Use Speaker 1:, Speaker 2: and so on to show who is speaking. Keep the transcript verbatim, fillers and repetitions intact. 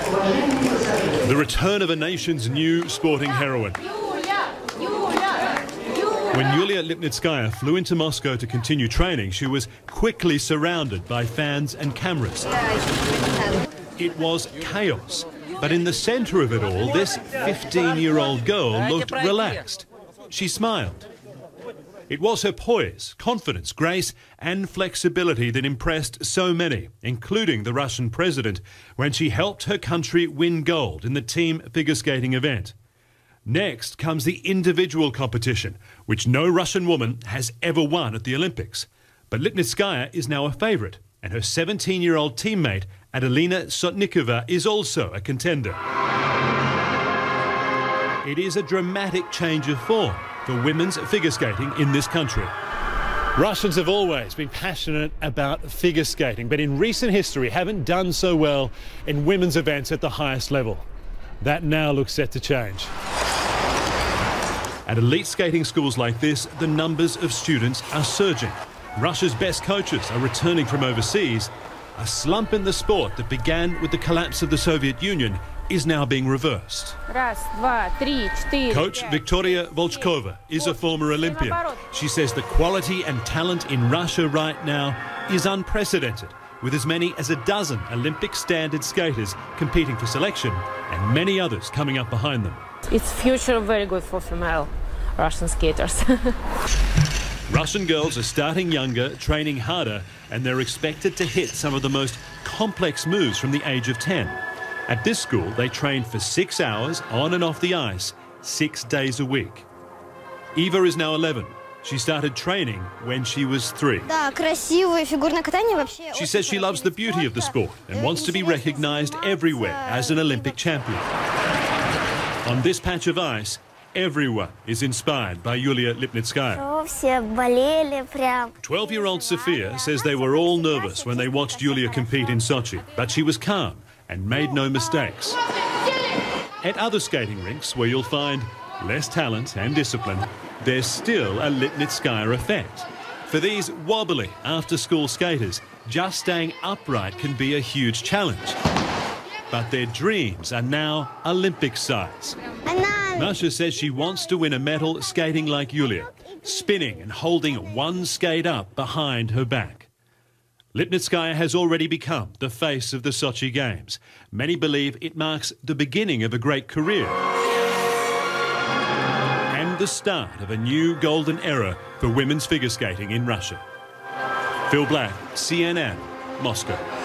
Speaker 1: The return of a nation's new sporting heroine. When Yulia Lipnitskaya flew into Moscow to continue training, she was quickly surrounded by fans and cameras. It was chaos, but in the centre of it all, this fifteen-year-old girl looked relaxed. She smiled. It was her poise, confidence, grace and flexibility that impressed so many, including the Russian president, when she helped her country win gold in the team figure skating event. Next comes the individual competition, which no Russian woman has ever won at the Olympics. But Lipnitskaya is now a favourite, and her seventeen-year-old teammate, Adelina Sotnikova, is also a contender. It is a dramatic change of form for women's figure skating in this country. Russians have always been passionate about figure skating, but in recent history haven't done so well in women's events at the highest level. That now looks set to change. At elite skating schools like this, the numbers of students are surging. Russia's best coaches are returning from overseas. A slump in the sport that began with the collapse of the Soviet Union is now being reversed. Coach Victoria Volchkova is a former Olympian. She says the quality and talent in Russia right now is unprecedented, with as many as a dozen Olympic standard skaters competing for selection and many others coming up behind them.
Speaker 2: It's future very good for female Russian skaters.
Speaker 1: Russian girls are starting younger, training harder, and they're expected to hit some of the most complex moves from the age of ten. At this school, they train for six hours on and off the ice, six days a week. Eva is now eleven. She started training when she was three. She says she loves the beauty of the sport and wants to be recognized everywhere as an Olympic champion. On this patch of ice, everyone is inspired by Yulia Lipnitskaya. twelve-year-old Sophia says they were all nervous when they watched Yulia compete in Sochi, but she was calm and made no mistakes. At other skating rinks where you'll find less talent and discipline, there's still a Lipnitskaya effect. For these wobbly after-school skaters, just staying upright can be a huge challenge. But their dreams are now Olympic size. Masha says she wants to win a medal skating like Yulia, spinning and holding one skate up behind her back. Lipnitskaya has already become the face of the Sochi Games. Many believe it marks the beginning of a great career and the start of a new golden era for women's figure skating in Russia. Phil Black, C N N, Moscow.